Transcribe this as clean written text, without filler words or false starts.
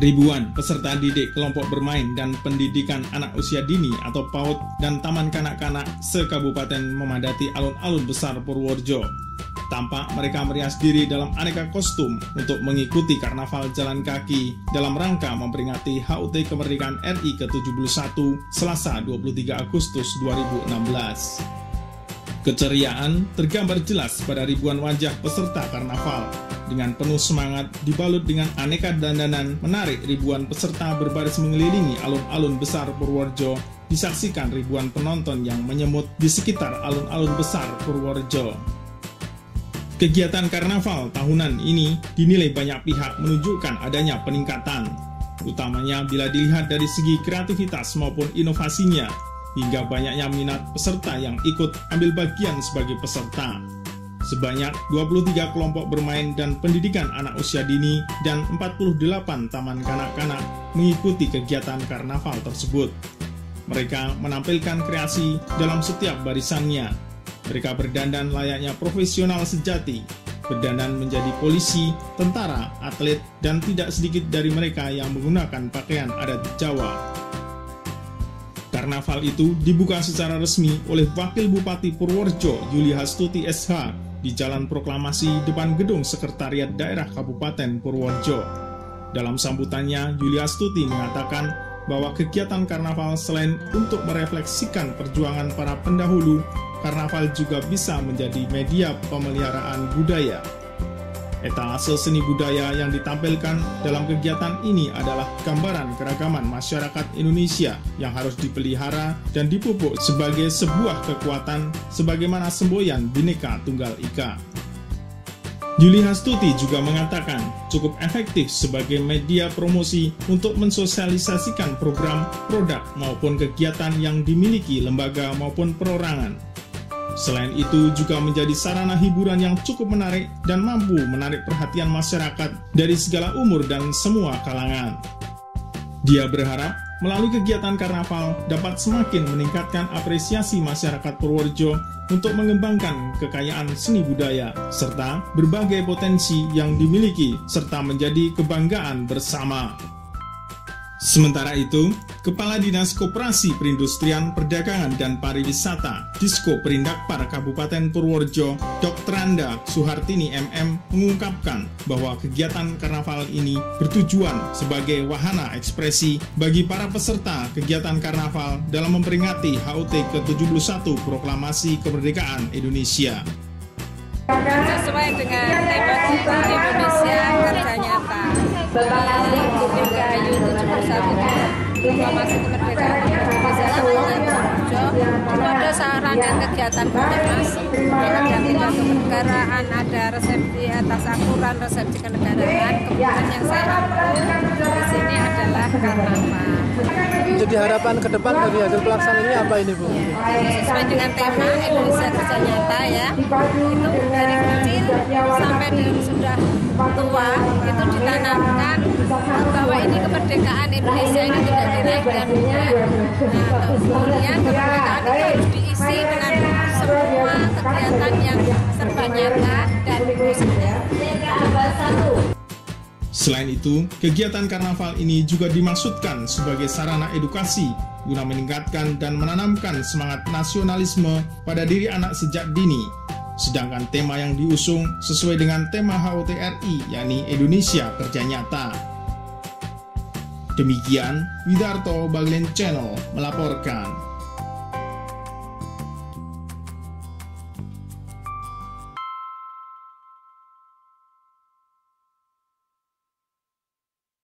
Ribuan peserta didik kelompok bermain dan pendidikan anak usia dini atau PAUD dan taman kanak-kanak se-kabupaten memadati alun-alun besar Purworejo. Tampak mereka merias diri dalam aneka kostum untuk mengikuti karnaval jalan kaki dalam rangka memperingati HUT Kemerdekaan RI ke-71 Selasa 23 Agustus 2016. Keceriaan tergambar jelas pada ribuan wajah peserta karnaval. Dengan penuh semangat, dibalut dengan aneka dandanan menarik, ribuan peserta berbaris mengelilingi alun-alun besar Purworejo, disaksikan ribuan penonton yang menyemut di sekitar alun-alun besar Purworejo. Kegiatan karnaval tahunan ini dinilai banyak pihak menunjukkan adanya peningkatan, utamanya bila dilihat dari segi kreativitas maupun inovasinya, hingga banyaknya minat peserta yang ikut ambil bagian sebagai peserta. Sebanyak 23 kelompok bermain dan pendidikan anak usia dini dan 48 taman kanak-kanak mengikuti kegiatan karnaval tersebut. Mereka menampilkan kreasi dalam setiap barisannya. Mereka berdandan layaknya profesional sejati, berdandan menjadi polisi, tentara, atlet, dan tidak sedikit dari mereka yang menggunakan pakaian adat Jawa. Karnaval itu dibuka secara resmi oleh Wakil Bupati Purworejo Yuli Hastuti SH di Jalan Proklamasi depan Gedung Sekretariat Daerah Kabupaten Purworejo. Dalam sambutannya, Yuli Hastuti mengatakan bahwa kegiatan karnaval selain untuk merefleksikan perjuangan para pendahulu, karnaval juga bisa menjadi media pemeliharaan budaya. Etalase seni budaya yang ditampilkan dalam kegiatan ini adalah gambaran keragaman masyarakat Indonesia yang harus dipelihara dan dipupuk sebagai sebuah kekuatan sebagaimana semboyan Bhinneka Tunggal Ika. Yuli Hastuti juga mengatakan cukup efektif sebagai media promosi untuk mensosialisasikan program, produk maupun kegiatan yang dimiliki lembaga maupun perorangan. Selain itu juga menjadi sarana hiburan yang cukup menarik dan mampu menarik perhatian masyarakat dari segala umur dan semua kalangan. Dia berharap melalui kegiatan karnaval dapat semakin meningkatkan apresiasi masyarakat Purworejo untuk mengembangkan kekayaan seni budaya serta berbagai potensi yang dimiliki serta menjadi kebanggaan bersama. Sementara itu, Kepala Dinas Koperasi Perindustrian Perdagangan dan Pariwisata Disko Perindakpar Kabupaten Purworejo, Dr. Anda Suhartini MM mengungkapkan bahwa kegiatan karnaval ini bertujuan sebagai wahana ekspresi bagi para peserta kegiatan karnaval dalam memperingati HUT ke-71 Proklamasi Kemerdekaan Indonesia. Sesuai dengan tema kita Indonesia Kerja Nyata. Dirgahayu 71 Proklamasi Kemerdekaan Indonesia Purworejo itu ada rangkaian kegiatan proklamasi, ada pidato kenegaraan, ada resepsi atas akuran, resepsi kenegaraan. Kemudian yang saya ambil di sini adalah karnaval. Jadi harapan ke depan dari hasil pelaksanaan ini apa ini, Bu? Sesuai dengan tema Indonesia Kerja Nyata ya, itu dari kecil sampai sudah tua itu ditanamkan bahwa ini kemerdekaan Indonesia ini tidak dinaikkan bunga. Nah, kemudian kemerdekaan itu harus diisi dengan semua kegiatan yang serba nyata dan positif. Selain itu, kegiatan karnaval ini juga dimaksudkan sebagai sarana edukasi guna meningkatkan dan menanamkan semangat nasionalisme pada diri anak sejak dini. Sedangkan tema yang diusung sesuai dengan tema HUT RI, yakni Indonesia Kerja Nyata. Demikian, Widarto Baglen Channel melaporkan.